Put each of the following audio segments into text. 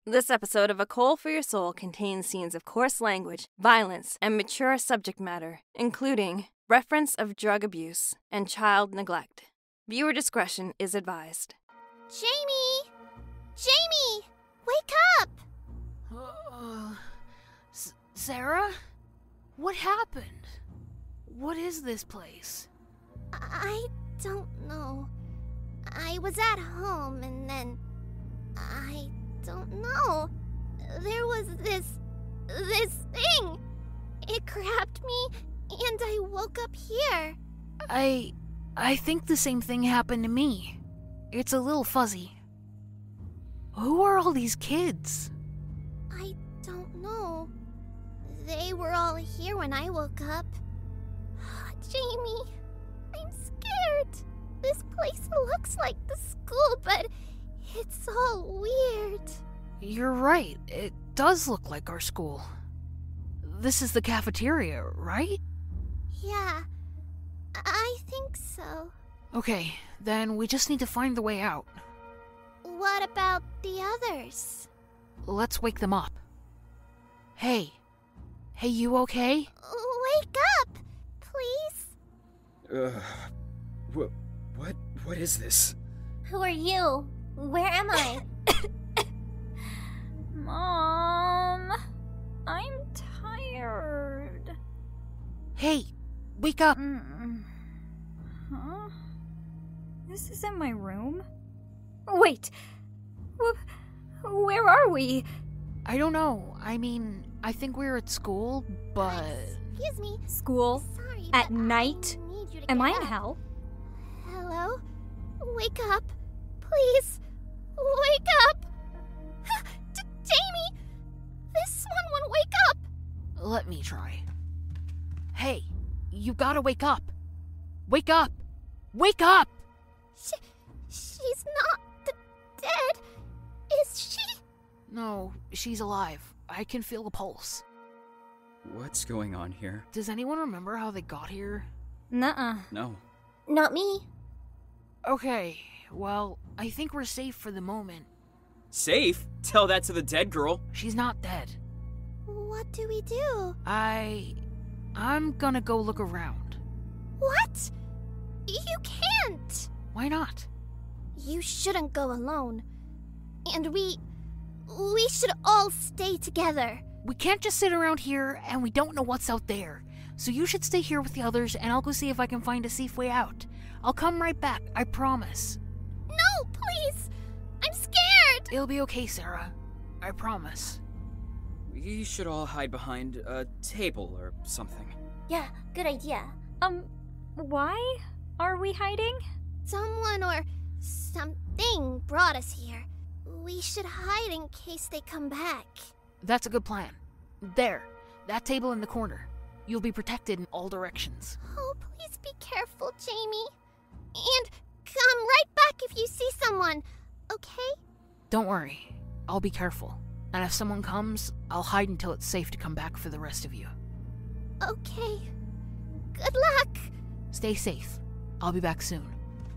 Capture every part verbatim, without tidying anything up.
This episode of A Coal for Your Soul contains scenes of coarse language, violence, and mature subject matter, including reference of drug abuse and child neglect. Viewer discretion is advised. Jamie! Jamie! Wake up! Uh, S- Sarah? What happened? What is this place? I don't know. I was at home and then... I don't know. There was this... this thing. It grabbed me and I woke up here. I... I think the same thing happened to me. It's a little fuzzy. Who are all these kids? I don't know. They were all here when I woke up. Jamie, I'm scared. This place looks like the school, but it's all weird. You're right. It does look like our school. This is the cafeteria, right? Yeah, I think so. Okay, then we just need to find the way out. What about the others? Let's wake them up. Hey. Hey, you okay? Wake up, please. Uh, what, what, what is this? Who are you? Where am I? Mom, I'm tired. Hey, wake up. Mm. Huh? This isn't my room. Wait, Wh- where are we? I don't know. I mean, I think we're at school, but... Excuse me. School? Sorry, At but night? I need you to Am get I in up. hell? Hello? Wake up. Please. Wake up. J- Jamie! This one won't wake up. Let me try. Hey, you gotta wake up. Wake up. Wake up! She, she's not d- dead. Is she? No, she's alive. I can feel the pulse. What's going on here? Does anyone remember how they got here? Nuh-uh. No. Not me. Okay, well, I think we're safe for the moment. Safe? Tell that to the dead girl. She's not dead. What do we do? I... I'm gonna go look around. What? You can't. Why not? You shouldn't go alone. And we... we should all stay together. We can't just sit around here and we don't know what's out there. So you should stay here with the others and I'll go see if I can find a safe way out. I'll come right back, I promise. No, please! I'm scared! It'll be okay, Sarah. I promise. We should all hide behind a table or something. Yeah, good idea. Um, why are we hiding? Someone or something brought us here. We should hide in case they come back. That's a good plan. There, that table in the corner. You'll be protected in all directions. Oh, please be careful, Jamie. And come right back if you see someone, okay? Don't worry, I'll be careful. And if someone comes, I'll hide until it's safe to come back for the rest of you. Okay. Good luck. Stay safe. I'll be back soon.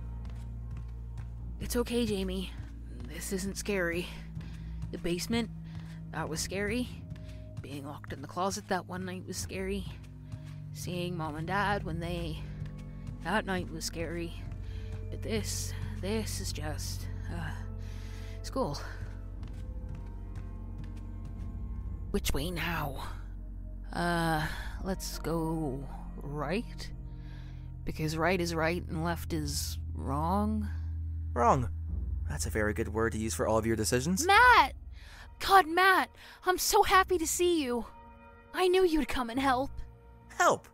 It's okay, Jamie. This isn't scary. The basement, that was scary. Being locked in the closet that one night was scary. Seeing Mom and Dad when they... that night was scary. But this, this is just, uh, school. Which way now? Uh, let's go right? Because right is right and left is wrong? Wrong. That's a very good word to use for all of your decisions. Matt! God, Matt, I'm so happy to see you. I knew you'd come and help. Help!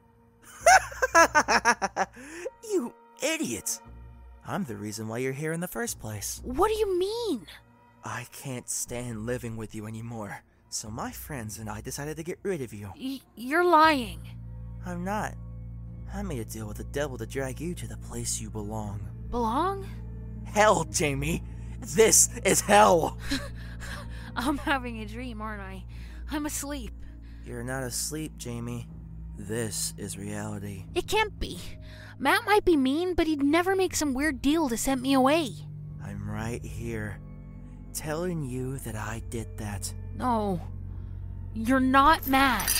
You idiots! I'm the reason why you're here in the first place. What do you mean? I can't stand living with you anymore, so my friends and I decided to get rid of you. Y- you're lying. I'm not. I made a deal with the devil to drag you to the place you belong. Belong? Hell, Jamie! This is hell! I'm having a dream, aren't I? I'm asleep. You're not asleep, Jamie. This is reality. It can't be. Matt might be mean, but he'd never make some weird deal to send me away. I'm right here. telling you that I did that. No. You're not Matt.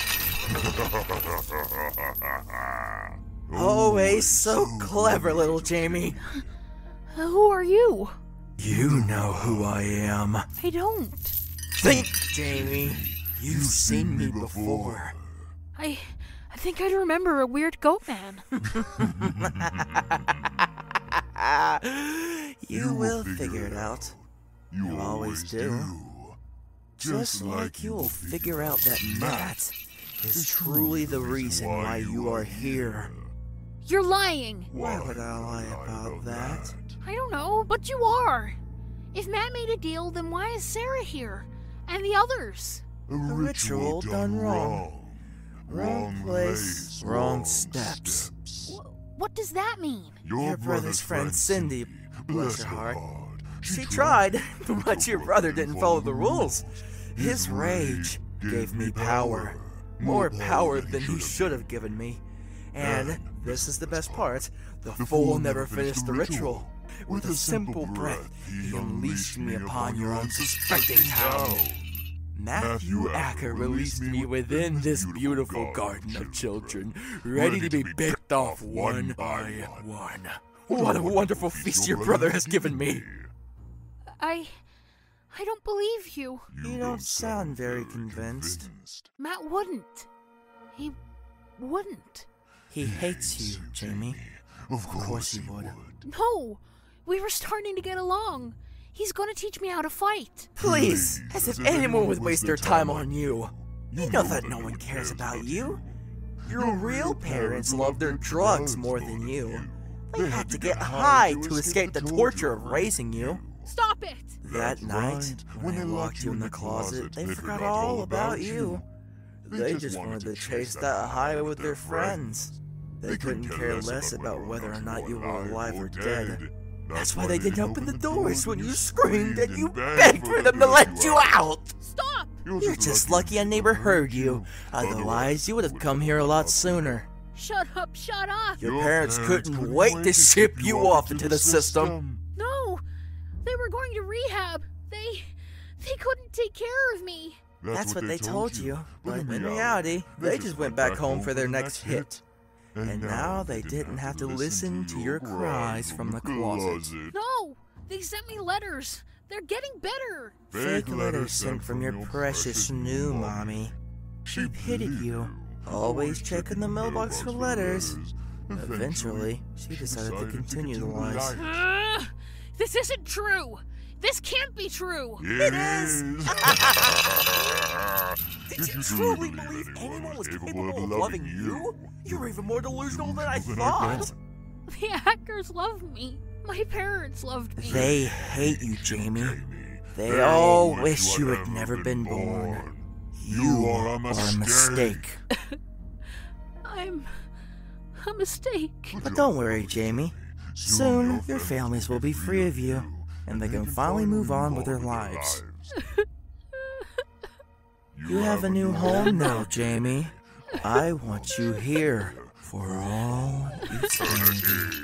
Always so clever, little Jamie. Who are you? You know who I am. I don't. Think, Jamie. You've seen me before. I... I think I remember a weird goat man. You will figure it out. You always do. Just like you will figure out that Matt is truly the reason why you are here. You're lying. Why would I lie about that? I don't know, but you are. If Matt made a deal, then why is Ciara here? And the others? A ritual done wrong. Wrong place, wrong steps. What does that mean? Your brother's friend Cindy, bless her heart, she tried, but your brother didn't follow the rules. His rage gave me power. More power than he should have given me. And, this is the best part, the fool never finished the ritual. With a simple breath, he unleashed me upon your unsuspecting town. Matthew Acker released me within this beautiful garden of children, ready to be picked off one by one. What a wonderful feast your brother has given me! I... I don't believe you. You don't sound very convinced. Matt wouldn't. He wouldn't. He hates you, Jamie. Of course he would. No! We were starting to get along. He's gonna teach me how to fight. Please, as if anyone would waste their time on you. You know that no one cares about you. Your real parents love their drugs more than you. They had to get high to escape the torture of raising you. Stop it! That night, when they locked you in the closet, they forgot all about you. They just wanted to chase that high with their friends. They couldn't care less about whether or not you were alive or dead. That's why they didn't open the doors when you screamed and you begged for them to let you out! Stop! You're just lucky a neighbor heard you. Otherwise, you would have come here a lot sooner. Shut up, shut up! Your parents couldn't wait to ship you off into the system. No! They were going to rehab. They... they couldn't take care of me. That's what they told you. But in reality, they just went back home for their next hit. And now they didn't have to listen to your cries from the closet. No! They sent me letters. They're getting better. Fake letters sent from your precious new mommy. She pitied you, always checking the mailbox for letters. Eventually, she decided to continue the lies. Uh, this isn't true. This can't be true. It is! Did you truly believe anyone was capable of loving you? You're even more delusional than I thought. The Ackers love me. My parents loved me. They hate you, Jamie. They all wish you had never been born. You are a mistake. I'm a mistake. But don't worry, Jamie. Soon, your families will be free of you, and they can finally move on with their lives. You have a new home now, Jamie. I want you here for all eternity.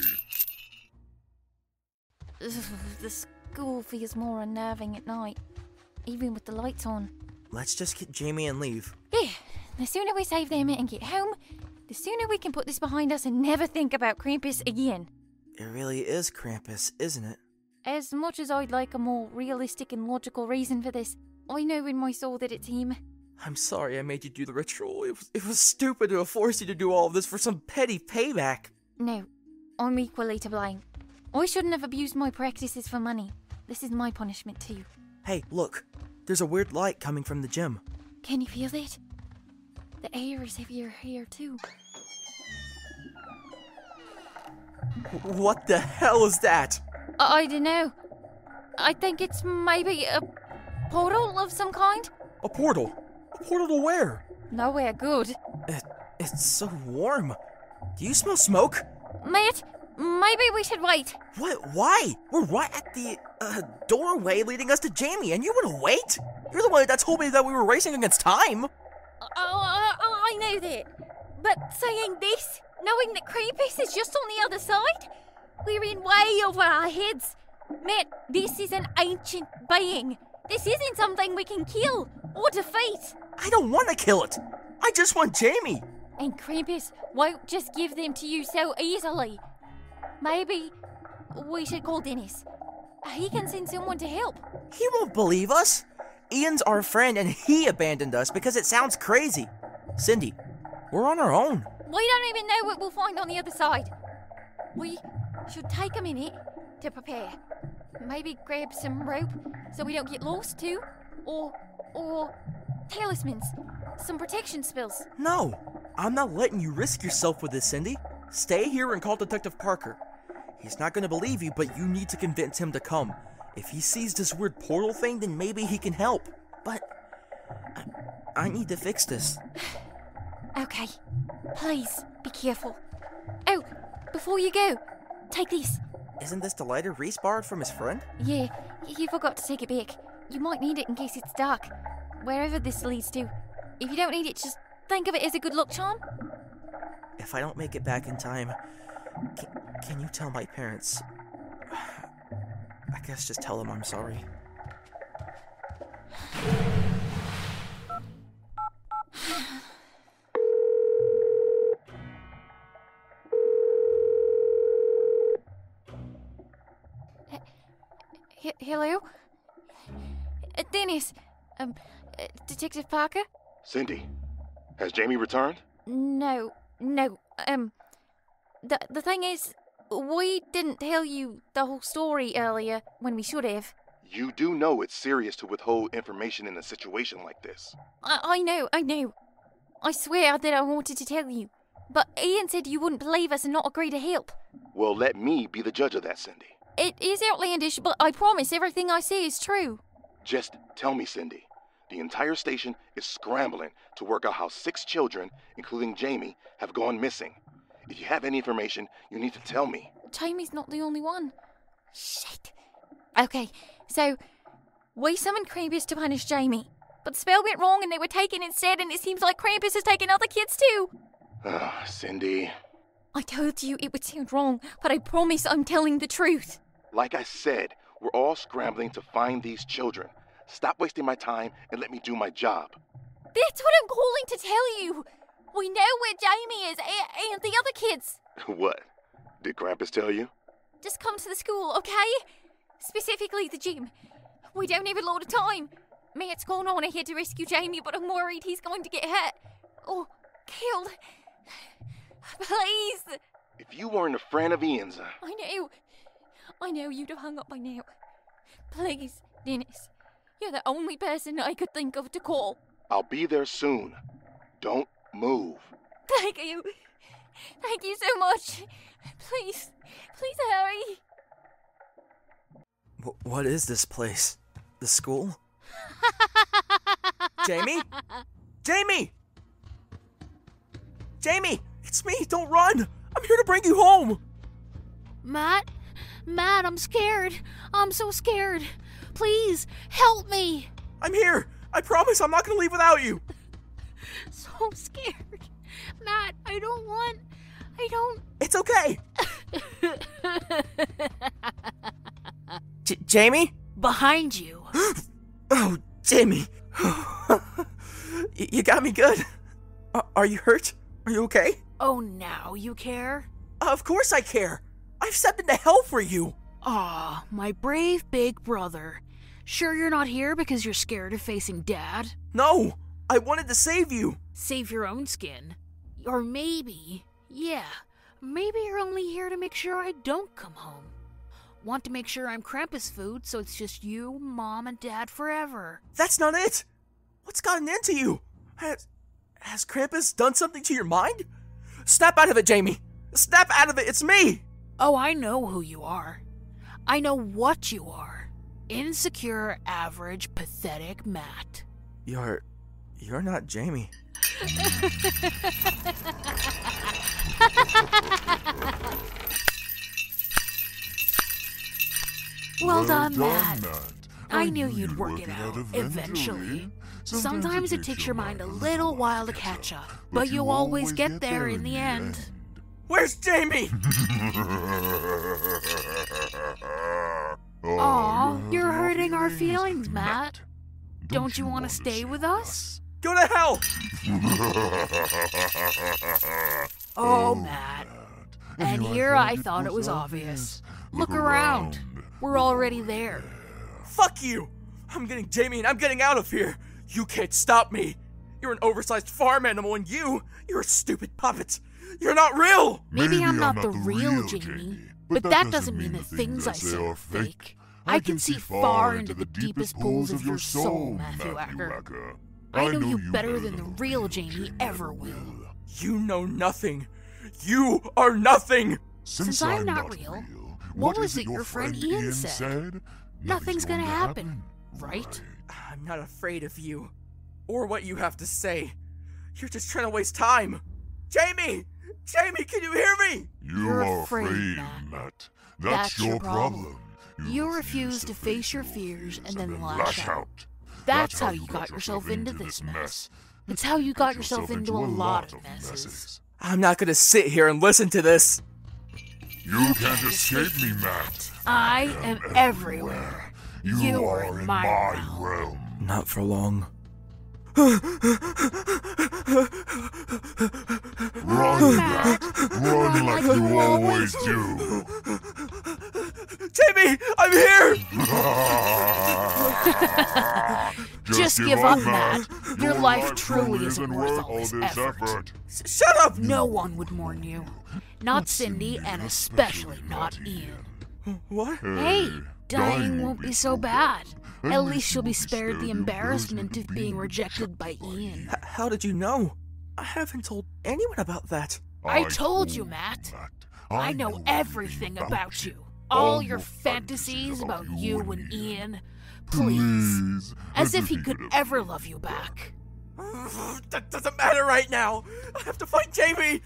The school feels more unnerving at night, even with the lights on. Let's just get Jamie and leave. Yeah, the sooner we save them and get home, the sooner we can put this behind us and never think about Krampus again. It really is Krampus, isn't it? As much as I'd like a more realistic and logical reason for this, I know in my soul that it's him. I'm sorry I made you do the ritual. It was, it was stupid to have forced you to do all of this for some petty payback. No, I'm equally to blame. I shouldn't have abused my practices for money. This is my punishment too. Hey, look. There's a weird light coming from the gym. Can you feel that? The air is heavier here too. What the hell is that? I, I don't know. I think it's maybe a portal of some kind. A portal? A portal to where? Nowhere good. It, it's so warm. Do you smell smoke? Mate, maybe we should wait. What? Why? We're right at the uh, doorway leading us to Jamie, and you want to wait? You're the one that told me that we were racing against time. Oh, I, I know that. But saying this, knowing that Krampus is just on the other side, we're in way over our heads. Mate, this is an ancient being. This isn't something we can kill or defeat. I don't want to kill it. I just want Jamie. And Krampus won't just give them to you so easily. Maybe we should call Dennis. He can send someone to help. He won't believe us. Ian's our friend and he abandoned us because it sounds crazy. Cindy, we're on our own. We don't even know what we'll find on the other side. We should take a minute to prepare. Maybe grab some rope so we don't get lost too. Or, or talismans. Some protection spells. No, I'm not letting you risk yourself with this, Cindy. Stay here and call Detective Parker. He's not going to believe you, but you need to convince him to come. If he sees this weird portal thing, then maybe he can help. But I, I need to fix this. Okay, please be careful. Oh, before you go, take this. Isn't this the lighter Rhys borrowed from his friend? Yeah, you forgot to take it back. You might need it in case it's dark. Wherever this leads to. If you don't need it, just think of it as a good luck charm. If I don't make it back in time, can, can you tell my parents? I guess just tell them I'm sorry. H- hello? Uh, Dennis. Um, uh, Detective Parker? Cindy, has Jamie returned? No, no. Um, the, the thing is, we didn't tell you the whole story earlier when we should have. You do know it's serious to withhold information in a situation like this. I, I know, I know. I swear that I wanted to tell you. But Ian said you wouldn't believe us and not agree to help. Well, let me be the judge of that, Cindy. It is outlandish, but I promise everything I say is true. Just tell me, Cindy. The entire station is scrambling to work out how six children, including Jamie, have gone missing. If you have any information, you need to tell me. Jamie's not the only one. Shit. Okay, so we summoned Krampus to punish Jamie, but the spell went wrong and they were taken instead, and it seems like Krampus has taken other kids too. Ah, Cindy. I told you it would sound wrong, but I promise I'm telling the truth. Like I said, we're all scrambling to find these children. Stop wasting my time and let me do my job. That's what I'm calling to tell you. We know where Jamie is and, and the other kids. What? Did Krampus tell you? Just come to the school, okay? Specifically the gym. We don't have a lot of time. Matt's gone on ahead to rescue Jamie, but I'm worried he's going to get hurt. Or killed. Please. If you weren't a friend of Ian's... Uh... I know. I know you'd have hung up by now. Please, Dennis. You're the only person I could think of to call. I'll be there soon. Don't move. Thank you. Thank you so much. Please, please hurry. W- what is this place? The school? Jamie? Jamie! Jamie! It's me! Don't run! I'm here to bring you home! Matt? Matt, I'm scared. I'm so scared. Please, help me. I'm here! I promise I'm not gonna leave without you! So scared. Matt, I don't want... I don't... It's okay! J- Jamie? Behind you. Oh, Jamie. You got me good. Uh, are you hurt? Are you okay? Oh, now you care? Of course I care. I've stepped into hell for you. Aw, my brave big brother. Sure you're not here because you're scared of facing Dad? No, I wanted to save you. Save your own skin. Or maybe, yeah, maybe you're only here to make sure I don't come home. Want to make sure I'm Krampus food so it's just you, Mom, and Dad forever. That's not it. What's gotten into you? Has, has Krampus done something to your mind? Snap out of it, Jamie. Snap out of it. It's me. Oh, I know who you are. I know what you are. Insecure, average, pathetic Matt. You're... you're not Jamie. Well done, done, Matt. Matt. I knew you'd work it out eventually. Sometimes it takes your mind a little while to catch up, but you always get there in the end. Where's Jamie? Aw, you're hurting our feelings, Matt. Don't you want to stay with us? Go to hell! Oh, Matt. And here I thought it was obvious. Look around. We're already there. Fuck you! I'm getting Jamie and I'm getting out of here! You can't stop me! You're an oversized farm animal and you, you're a stupid puppet! You're not real! Maybe I'm not the real Jamie, but that doesn't mean the things I say are fake. I can see far into the deepest pools of your soul, Matthew Acker. I know you better than the real Jamie ever will. You know nothing. You are nothing! Since I'm not real, what was it your friend Ian said? Nothing's gonna happen, right? I'm not afraid of you, or what you have to say. You're just trying to waste time. Jamie! Jamie, can you hear me? You You're are afraid, afraid, Matt. Matt. That's That's, your your problem. problem. You refuse to face your fears and then lash out. out. That's how you got yourself into this mess. It's how you got yourself into a lot of messes. I'm not gonna sit here and listen to this. You can't escape me, Matt. I am everywhere. You are in my realm. realm. Not for long. Run, Matt. Run like you always do. Jamie, I'm here! Just give up, Matt. Your life truly isn't worth all this effort. Shut up! No one would mourn you. Not Cindy, and especially not Ian. What? Hey, dying won't be so bad. At least you'll be spared the embarrassment of being rejected by Ian. H- how did you know? I haven't told anyone about that. I told you, Matt. I know everything about you. All your fantasies about you and Ian. Please. As if he could ever love you back. That doesn't matter right now. I have to find Jamie.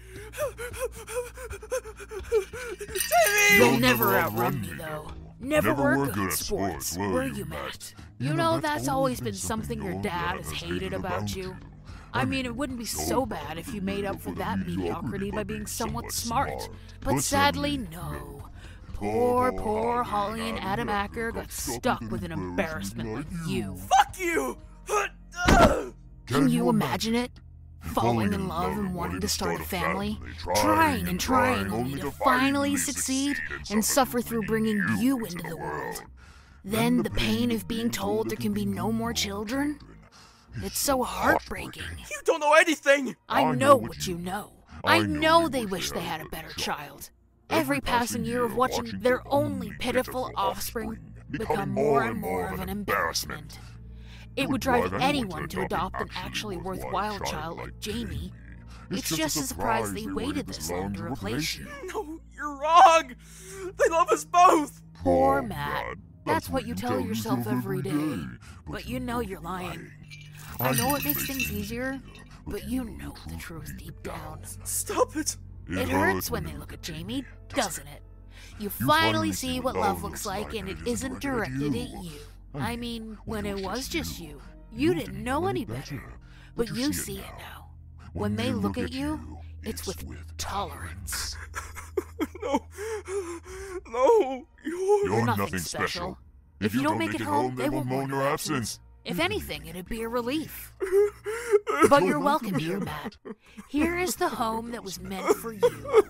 Jamie! You'll never outrun me, though. Never were good at sports, were you, Matt? You know, that's always been something your dad has hated about you. I mean, it wouldn't be so bad if you made up for that mediocrity by being somewhat smart. But sadly, no. Poor, poor Holly and Adam Acker got stuck with an embarrassment like you. Fuck you! Can you imagine it? Falling in love and wanting to start a family, trying and trying only to finally succeed and suffer through bringing you into the world. Then the pain of being told there can be no more children? It's so heartbreaking. You don't know anything! I know what you know. I know they wish they had a better child. Every passing year of watching their only pitiful offspring become more and more of an embarrassment. It would drive anyone to adopt an actually worthwhile child like Jamie. It's just a surprise they waited this long to replace you. No, you're wrong! They love us both! Poor Matt. That's what you tell yourself every day. But you know you're lying. I know it makes things easier, but you know the truth deep down. Stop it! It hurts when they look at Jamie, doesn't it? You finally see what love looks like and it isn't directed at you. I mean, when it was just you, you didn't know any better. But you see it now. When they look at you, it's with tolerance. No. No. You're... You're nothing special. If you don't make it home, they won't mourn your absence. If anything, it'd be a relief. But you're welcome here, Matt. Here is the home that was meant for you.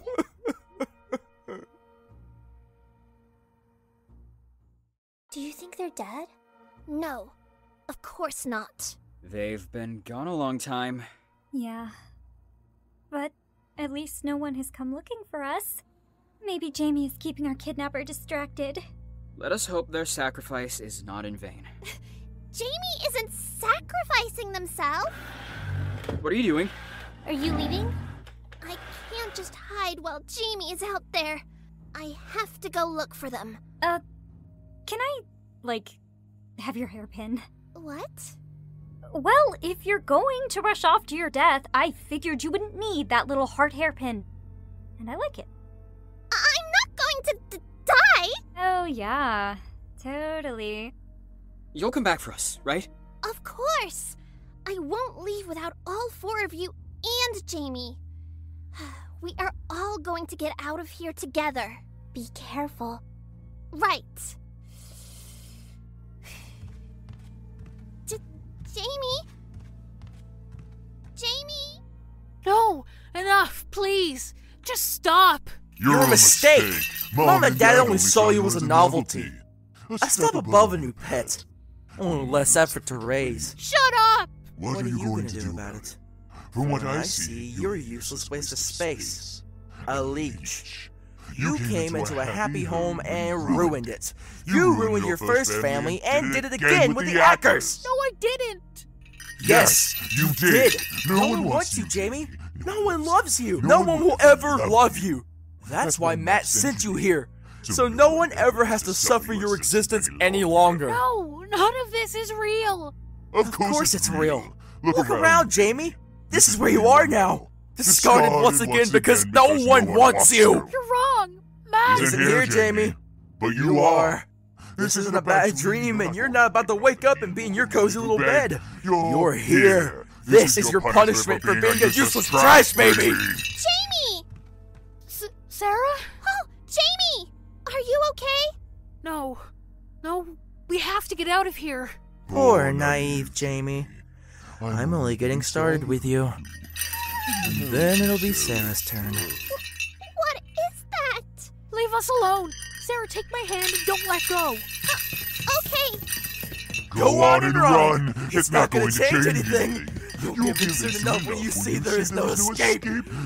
Do you think they're dead? No, of course not. They've been gone a long time. Yeah. But at least no one has come looking for us. Maybe Jamie is keeping our kidnapper distracted. Let us hope their sacrifice is not in vain. Jamie isn't sacrificing themselves. What are you doing? Are you leaving? I can't just hide while Jamie is out there. I have to go look for them. Uh, can I, like, have your hairpin? What? Well, if you're going to rush off to your death, I figured you wouldn't need that little heart hairpin. And I like it. I'm not going to d- die! Oh, yeah. Totally. You'll come back for us, right? Of course! I won't leave without all four of you and Jamie. We are all going to get out of here together. Be careful. Right. Jamie? Jamie? No! Enough, please! Just stop! You're, You're a mistake. mistake. Mom and Dad only saw you as a novelty. A A step above a new pet. Only less effort to raise. Shut up! What, What are are you you going gonna to do do about it? From what From I see, you're a useless waste of space. A leech. You You came into a happy home and ruined it. You ruined your first family and did it again with the Ackers. No, I didn't! Yes, you did. did. No one wants you, Jamie. No one loves you. No one will ever love you. That's why Matt sent you here. So no one ever has to suffer your existence any longer. No, none of this is real! Of course it's real. Look, Look around, Jamie. This is where you are now. Discarded Discarded once again once because again no because one no one wants wants you. you. You're wrong! Matt! Listen here, Jamie. But you are. This isn't a bad dream, and you're not about to wake up and be in your cozy little bed. You're, You're here. This is your punishment for being a useless trash baby. Jamie! S- Sarah? Oh, Jamie! Are you okay? No. No, we have to get out of here. Poor naive Jamie. I'm only getting started with you. And then it'll be Sarah's turn. What is that? Leave us alone. Sarah, take my hand and don't let go. Okay. Go on and run. It's, It's not not gonna going to change change anything. anything. You'll You'll give in soon enough when you see there is no escape.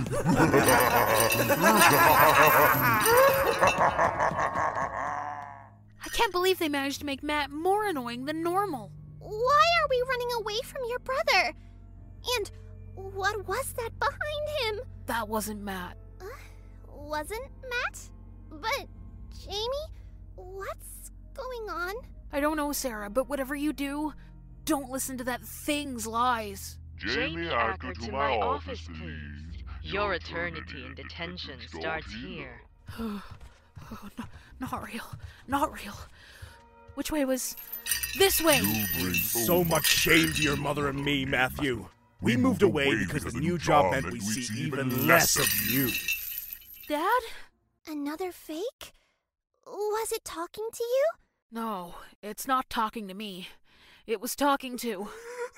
I can't believe they managed to make Matt more annoying than normal. Why are we running away from your brother? And what was that behind him? That wasn't Matt. Uh, wasn't Matt? But, Jamie, what's going on? I don't know, Sarah, but whatever you do, don't listen to that thing's lies. Jamie Acker to my office, please. Your eternity in detention starts here. Oh, no, not real. Not real. Which way was... This way! So much shame to your mother and me, Matthew. We moved away because the new job meant we see even less of you. Dad? Another fake? Was it talking to you? No, it's not talking to me. It was talking to...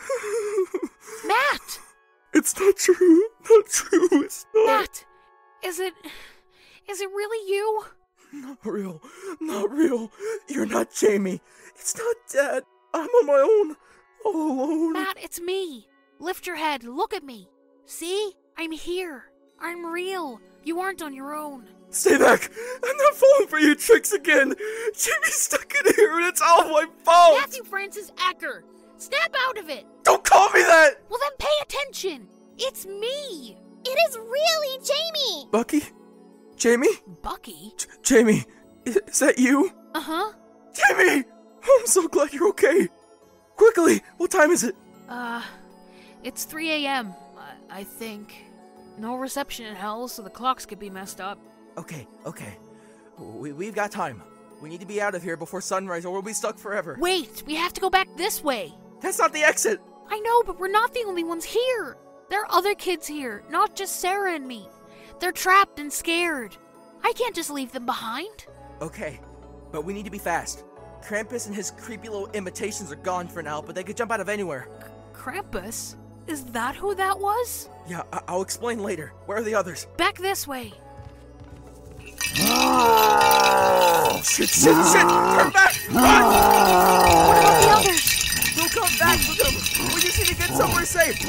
Matt! It's not true. Not true. It's not. Matt! Is it... Is it really you? Not real. Not real. You're not Jamie. It's not Dad. I'm on my own. All alone. Matt, it's me. Lift your head. Look at me. See? I'm here. I'm real. You aren't on your own. Stay back. I'm not falling for your tricks again. Jamie's stuck in here and it's all my fault. Matthew Francis Acker. Snap out of it. Don't call me that. Well, then pay attention. It's me. It is really Jamie! Bucky? Jamie? Bucky? J- Jamie, is, is that you? Uh-huh. Jamie! Oh, I'm so glad you're okay. Quickly, what time is it? Uh, it's three a.m., I-, I think. No reception in hell, so the clocks could be messed up. Okay, okay. We- we've got time. We need to be out of here before sunrise or we'll be stuck forever. Wait, we have to go back this way. That's not the exit. I know, but we're not the only ones here. There are other kids here, not just Sarah and me. They're trapped and scared. I can't just leave them behind. Okay, but we need to be fast. Krampus and his creepy little imitations are gone for now, but they could jump out of anywhere. K- Krampus? Is that who that was? Yeah, I- I'll explain later. Where are the others? Back this way. Oh, shit, shit, shit! Turn back! Run! What about the others? We'll come back for them! We just need to get somewhere safe!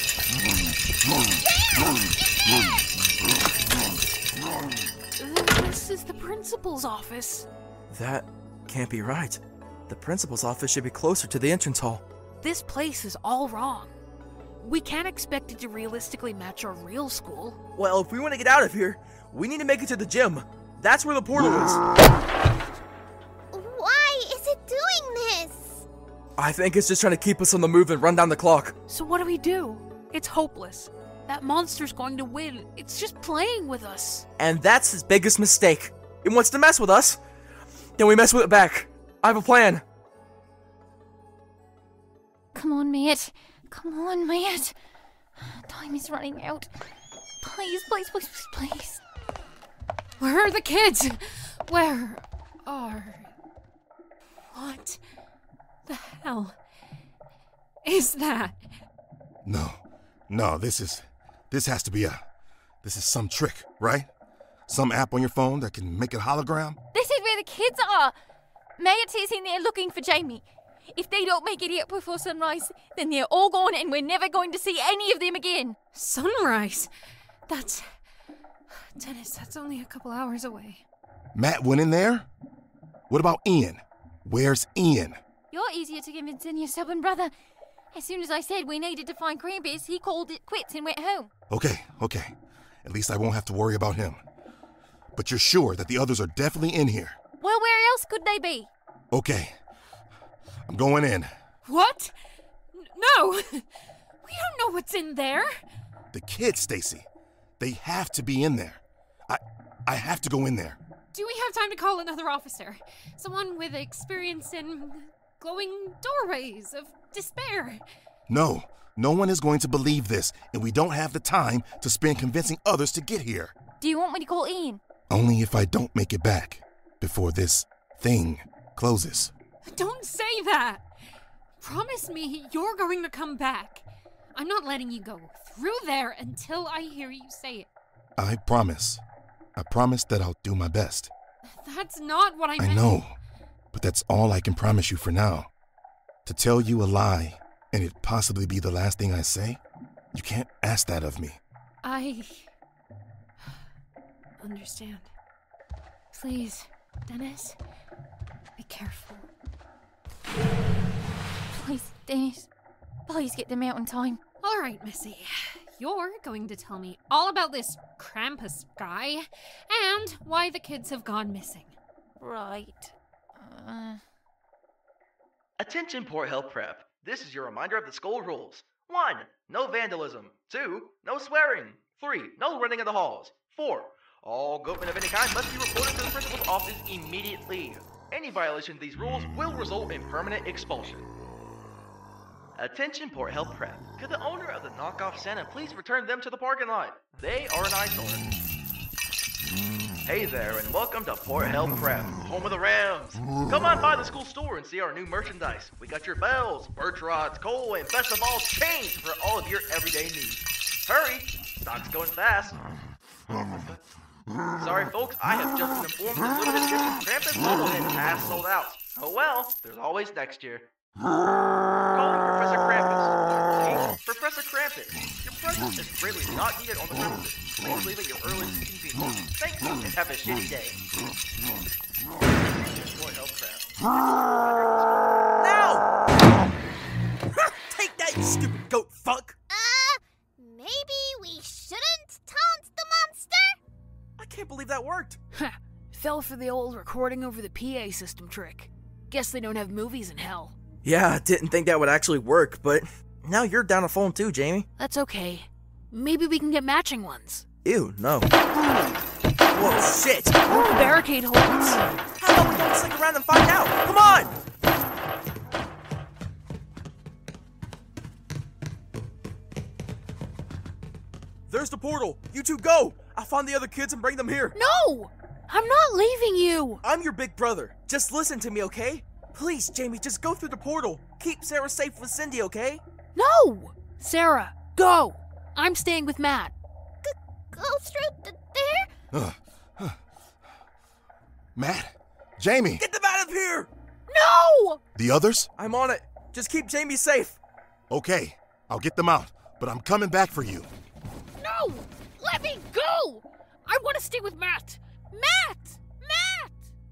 This is the principal's office. That can't be right. The principal's office should be closer to the entrance hall. This place is all wrong. We can't expect it to realistically match our real school. Well, if we want to get out of here, we need to make it to the gym. That's where the portal is. Why is it doing this? I think it's just trying to keep us on the move and run down the clock. So what do we do? It's hopeless. That monster's going to win. It's just playing with us. And that's his biggest mistake. It wants to mess with us. Then we mess with it back. I have a plan. Come on, mate. Come on, mate. Time is running out. Please, please, please, please, please. Where are the kids? Where are... What the hell is that? No. No, this is... This has to be a... This is some trick, right? Some app on your phone that can make it hologram? This is where the kids are. Matt is in there looking for Jamie. If they don't make it here before sunrise, then they're all gone and we're never going to see any of them again. Sunrise? That's... Dennis, that's only a couple hours away. Matt went in there? What about Ian? Where's Ian? You're easier to convince than your stubborn brother. As soon as I said we needed to find Krampus, he called it quits and went home. Okay, okay. At least I won't have to worry about him. But you're sure that the others are definitely in here? Well, where else could they be? Okay. I'm going in. What? N- no! We don't know what's in there. The kids, Stacy. They have to be in there. I I have to go in there. Do we have time to call another officer? Someone with experience in glowing doorways of despair. No. No one is going to believe this, and we don't have the time to spend convincing others to get here. Do you want me to call Ian? Only if I don't make it back before this thing closes. Don't say that! Promise me you're going to come back. I'm not letting you go through there until I hear you say it. I promise. I promise that I'll do my best. That's not what I meant. I know, but that's all I can promise you for now. To tell you a lie and it possibly be the last thing I say? You can't ask that of me. I... understand. Please, Dennis, be careful. Please, Dennis. Please get them out in time. All right, Missy. You're going to tell me all about this Krampus guy and why the kids have gone missing. Right. Uh... Attention Port Health Prep. This is your reminder of the school rules. One. No vandalism. Two. No swearing. Three. No running in the halls. Four. All movement of any kind must be reported to the principal's office immediately. Any violation of these rules will result in permanent expulsion. Attention Port Health Prep. Could the owner of the knockoff Santa please return them to the parking lot? They are an eyesore. Hey there, and welcome to Port Health Prep, home of the Rams. Come on by the school store and see our new merchandise. We got your bells, birch rods, coal, and best of all, chains for all of your everyday needs. Hurry, stock's going fast. Sorry folks, I have just been informed that limited edition Krampus bobblehead has sold out. Oh well, there's always next year. Calling Professor Krampus. Professor Krampus, your presence is greatly not needed on the premises. Please leave at your earliest convenience. Thank you and have a shitty day. Boy, health crap. No! Take that, you stupid goat fuck! Uh, maybe we shouldn't taunt the monster? I can't believe that worked. Ha! Fell for the old recording over the P A system trick. Guess they don't have movies in hell. Yeah, didn't think that would actually work, but now you're down a phone too, Jamie. That's okay. Maybe we can get matching ones. Ew, no. Whoa, shit! Where are the barricade holes? How about we don't stick around and find out? Come on! There's the portal. You two go. I'll find the other kids and bring them here. No! I'm not leaving you. I'm your big brother. Just listen to me, okay? Please, Jamie, just go through the portal. Keep Ciara safe with Cindy, okay? No! Ciara, go! I'm staying with Matt. G- go through th- there? Uh, uh. Matt? Jamie? Get them out of here! No! The others? I'm on it. Just keep Jamie safe. Okay, I'll get them out, but I'm coming back for you. No! Let me go! I want to stay with Matt! Matt! Matt!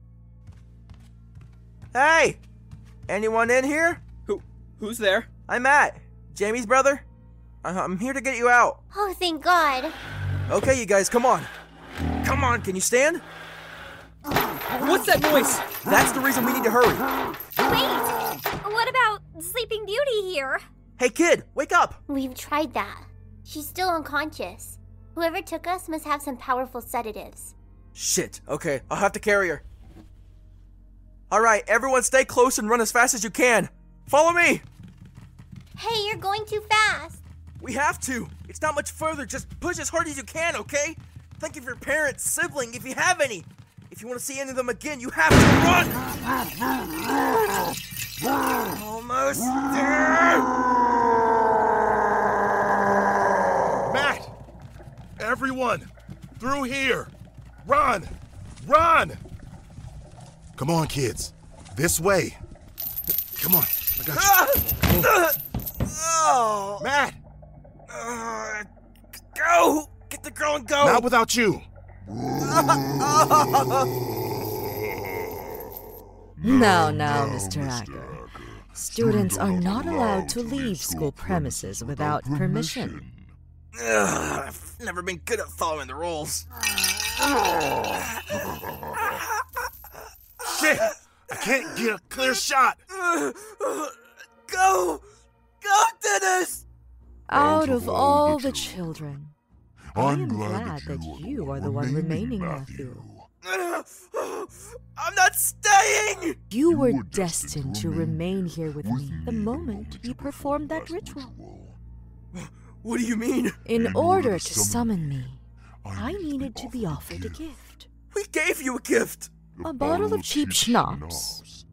Hey! Anyone in here? Who? Who's there? I'm Matt. Jamie's brother. I- I'm here to get you out. Oh, thank God. Okay, you guys, come on. Come on, can you stand? What's that noise? That's the reason we need to hurry. Wait! What about Sleeping Beauty here? Hey, kid, wake up! We've tried that. She's still unconscious. Whoever took us must have some powerful sedatives. Shit, okay, I'll have to carry her. Alright, everyone stay close and run as fast as you can. Follow me! Hey, you're going too fast. We have to. It's not much further. Just push as hard as you can, okay? Think of your parents, sibling, if you have any. If you want to see any of them again, you have to run! Almost there! Everyone! Through here! Run! Run! Come on, kids. This way. Come on. I got you. Oh. Matt! Uh, go! Get the girl and go! Not without you. Now, now, Mister Acker. Students are not allowed to leave school premises without permission. Ugh, I've never been good at following the rules. Shit! I can't get a clear shot! Go! Go, Dennis! Out of all the children, I I'm am glad glad that that you you are are the one remaining, remaining, Matthew. Matthew. I'm not staying! You were destined to remain here with me the moment you performed that ritual. What do you mean? In order to summon me, I needed to be offered a gift. We gave you a gift! A bottle of cheap schnapps.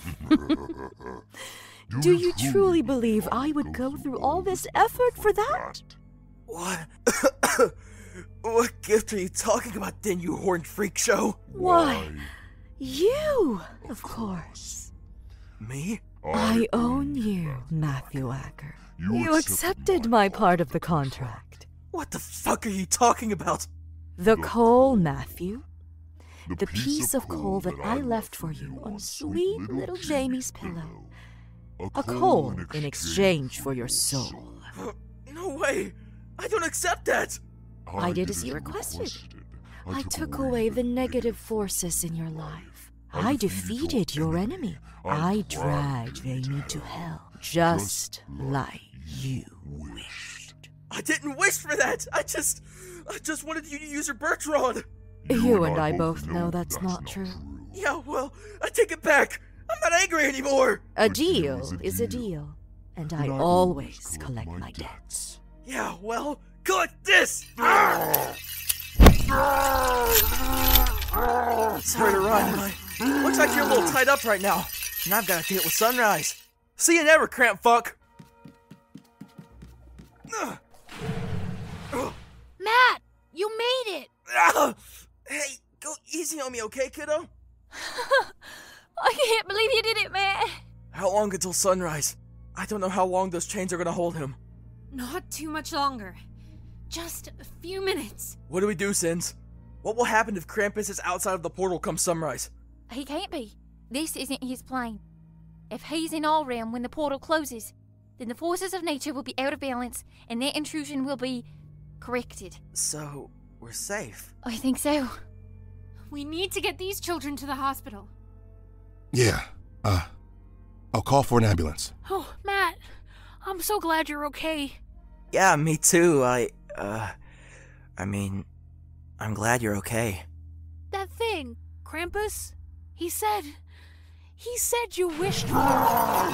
Do you truly believe I would go through all this effort for that? What? What gift are you talking about then, you horned freak show? Why, you, of course. Me? I own you, Matthew Acker. You accepted my part of the contract. What the fuck are you talking about? The coal, Matthew. The piece of coal that I left for you on sweet little Jamie's pillow. A coal in exchange for your soul. No way! I don't accept that! I did as you requested. I took away the negative forces in your life. I defeated your enemy. I dragged Jamie to hell, just like you wished. I didn't wish for that! I just... I just wanted you to use your birch rod! You and I both know that's not true. Yeah, well, I take it back! I'm not angry anymore! A deal is a deal, and I always collect my debts. Yeah, well, collect this! Sorry to run, but looks like you're a little tied up right now, and I've got to get with Sunrise. See you never, cramp fuck! Matt, you made it! Hey, go easy on me, okay, kiddo? I can't believe you did it, Matt. How long until sunrise? I don't know how long those chains are gonna hold him. Not too much longer. Just a few minutes. What do we do, Sins? What will happen if Krampus is outside of the portal come sunrise? He can't be. This isn't his plane. If he's in our realm when the portal closes, then the forces of nature will be out of balance, and that intrusion will be corrected. So, we're safe? I think so. We need to get these children to the hospital. Yeah, uh, I'll call for an ambulance. Oh, Matt, I'm so glad you're okay. Yeah, me too. I, uh, I mean, I'm glad you're okay. That thing, Krampus, he said, he said you wished for...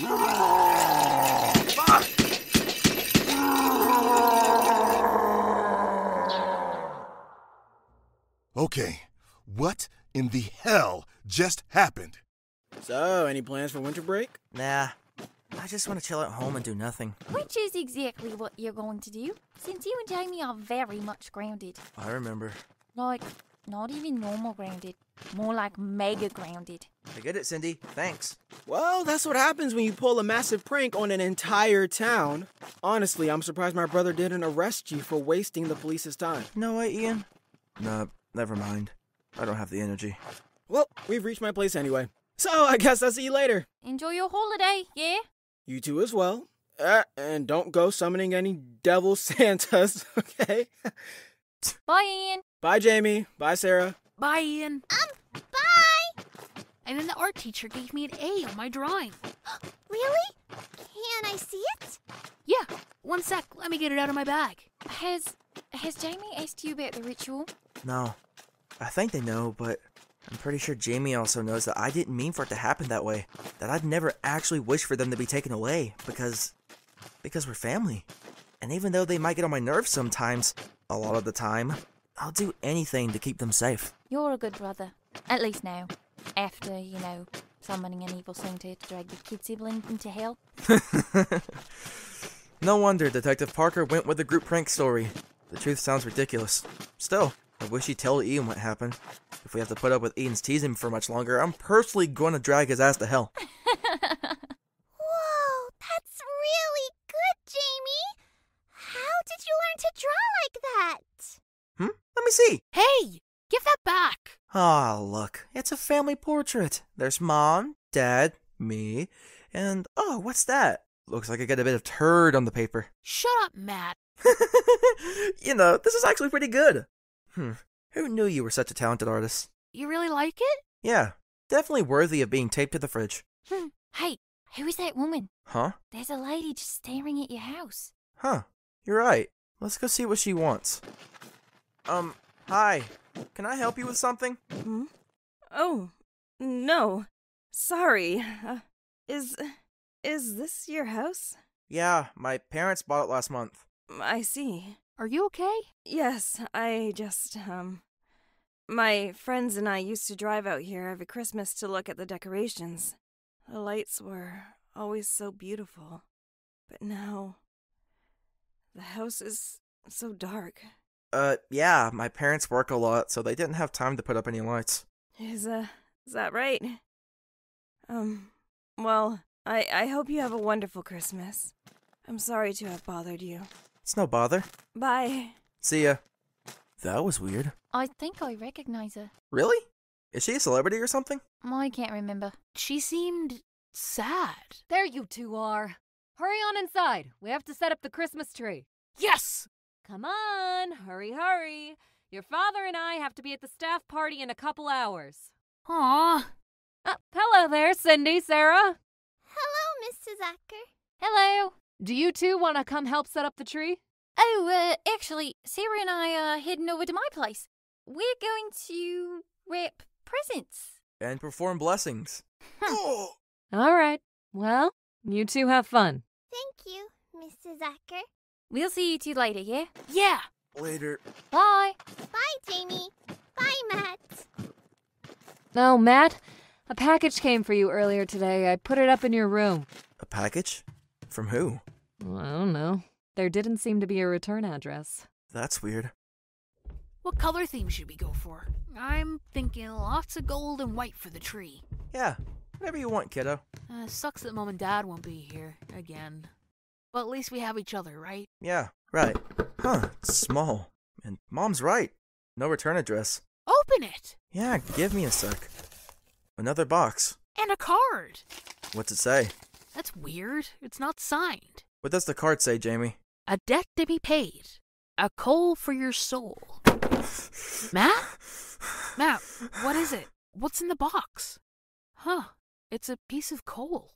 Okay, what in the hell just happened? So, any plans for winter break? Nah, I just want to chill at home and do nothing. Which is exactly what you're going to do, since you and Jamie are very much grounded. I remember. Like, not even normal grounded. More like mega grounded. I get it, Cindy. Thanks. Well, that's what happens when you pull a massive prank on an entire town. Honestly, I'm surprised my brother didn't arrest you for wasting the police's time. No way, Ian? No, never mind. I don't have the energy. Well, we've reached my place anyway. So, I guess I'll see you later. Enjoy your holiday, yeah? You too as well. Uh, and don't go summoning any devil Santas, okay? Bye, Ian. Bye, Jamie. Bye, Sarah. Bye, Ian. Um, bye! And then the art teacher gave me an A on my drawing. Really? Can I see it? Yeah, one sec. Let me get it out of my bag. Has, has Jamie asked you about the ritual? No. I think they know, but I'm pretty sure Jamie also knows that I didn't mean for it to happen that way. That I'd never actually wished for them to be taken away, because... because we're family. And even though they might get on my nerves sometimes, a lot of the time, I'll do anything to keep them safe. You're a good brother. At least now. After, you know, summoning an evil Santa to drag your kid sibling into hell. No wonder Detective Parker went with the group prank story. The truth sounds ridiculous. Still, I wish he'd tell Ian what happened. If we have to put up with Ian's teasing for much longer, I'm personally going to drag his ass to hell. Whoa, that's really good, Jamie. How did you learn to draw like that? Hmm? Let me see. Hey, give that back. Ah, oh, look. It's a family portrait. There's Mom, Dad, me, and oh, what's that? Looks like I got a bit of turd on the paper. Shut up, Matt. You know, this is actually pretty good. Hmm. Who knew you were such a talented artist? You really like it? Yeah, definitely worthy of being taped to the fridge. Hmm. Hey, who is that woman? Huh? There's a lady just staring at your house. Huh. You're right. Let's go see what she wants. Um, hi. Can I help you with something? Hmm? Oh, no. Sorry. Uh, is... is this your house? Yeah, my parents bought it last month. I see. Are you okay? Yes, I just, um... my friends and I used to drive out here every Christmas to look at the decorations. The lights were always so beautiful. But now... the house is so dark. Uh, yeah, my parents work a lot, so they didn't have time to put up any lights. Is, uh, is that right? Um, well, I, I hope you have a wonderful Christmas. I'm sorry to have bothered you. It's no bother. Bye. See ya. That was weird. I think I recognize her. Really? Is she a celebrity or something? I can't remember. She seemed sad. There you two are. Hurry on inside. We have to set up the Christmas tree. Yes! Come on, hurry, hurry. Your father and I have to be at the staff party in a couple hours. Aww. Uh, hello there, Cindy, Sarah. Hello, Missus Acker. Hello. Do you two want to come help set up the tree? Oh, uh, actually, Sarah and I are heading over to my place. We're going to wrap presents. And perform blessings. All right. Well, you two have fun. Thank you, Missus Acker. We'll see you two later, yeah? Yeah. Later. Bye. Bye, Jamie. Bye, Matt. Oh, Matt, a package came for you earlier today. I put it up in your room. A package? From who? Well, I don't know. There didn't seem to be a return address. That's weird. What color theme should we go for? I'm thinking lots of gold and white for the tree. Yeah, whatever you want, kiddo. Uh, sucks that Mom and Dad won't be here again. But at least we have each other, right? Yeah, right. Huh, it's small. And Mom's right. No return address. Open it! Yeah, give me a sec. Another box. And a card! What's it say? That's weird. It's not signed. What does the card say, Jamie? A debt to be paid. A coal for your soul. Matt? Matt, what is it? What's in the box? Huh, it's a piece of coal.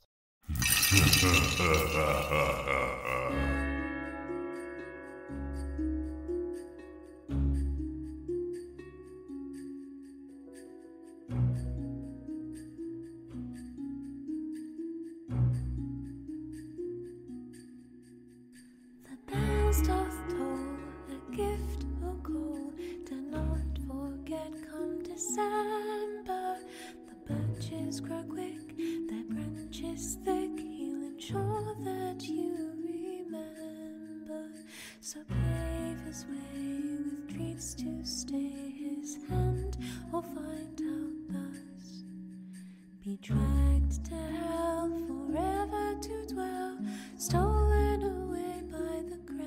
Doth toll, a gift or goal. Do not forget, come December. The birches grow quick, their branches thick. He'll ensure that you remember. So pave his way with treats to stay his hand, or find out thus. Be dragged to hell, forever to dwell, stolen away by the Krampus.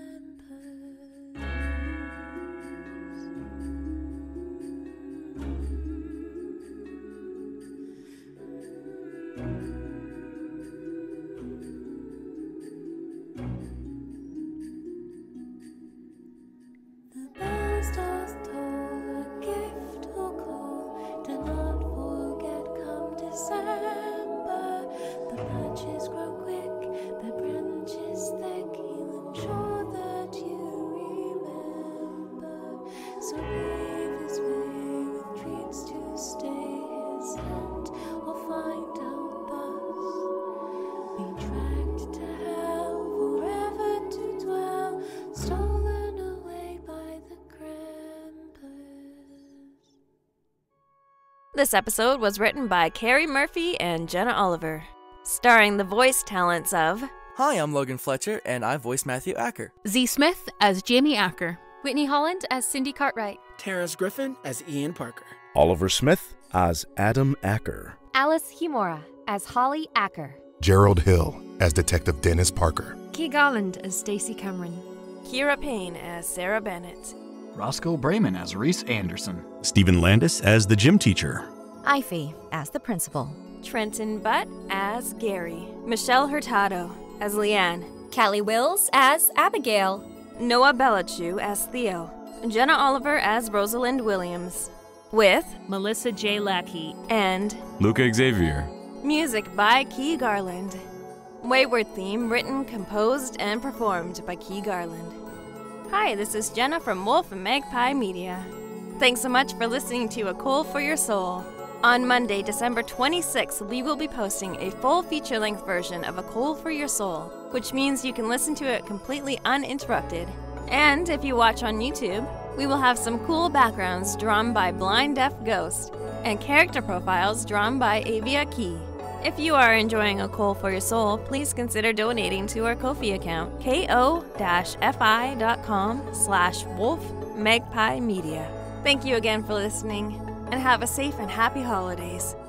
The bells doth toll, a gift or call. Do not forget, come December. The patches grow quick, the branches thick. He'll ensure that you remember. So pave his way with treats to stay his hand, or find out thus. Be dragged to hell, forever to dwell, stolen away by the Krampus. This episode was written by Kerrie Murphy and Jenna Oliver, starring the voice talents of Hi, I'm Logan Fletcher, and I voice Matthew Acker. Z Smith as Jamie Acker. Whitney Holland as Cindy Cartwright. Terrence Griffin as Ian Parker. Oliver Smith as Adam Acker. Alice Himora as Holly Acker. Gerald Hill as Detective Dennis Parker. Key Garland as Stacy Cameron. Ciara Payne as Sarah Bennett. Roscoe Braman as Rhys Anderson. Stephen Landis as the gym teacher. Aífe as the principal. Trenton Butt as Gary. Michelle Hurtado as Leanne. Callie Wills as Abigail. Noah Bellachew as Theo. Jenna Oliver as Rosalind Williams. With Melissa J. Lackey and Luca Xavier. Music by Key Garland. Wayward theme written, composed, and performed by Key Garland. Hi, this is Jenna from Wolf and Magpie Media. Thanks so much for listening to A Coal for Your Soul. On Monday, December twenty-sixth, we will be posting a full feature-length version of A Coal for Your Soul, which means you can listen to it completely uninterrupted. And if you watch on YouTube, we will have some cool backgrounds drawn by Blind Deaf Ghost and character profiles drawn by Avia Key. If you are enjoying A Coal for Your Soul, please consider donating to our Ko-fi account, ko-fi.com slash wolf magpie media. Thank you again for listening, and have a safe and happy holidays.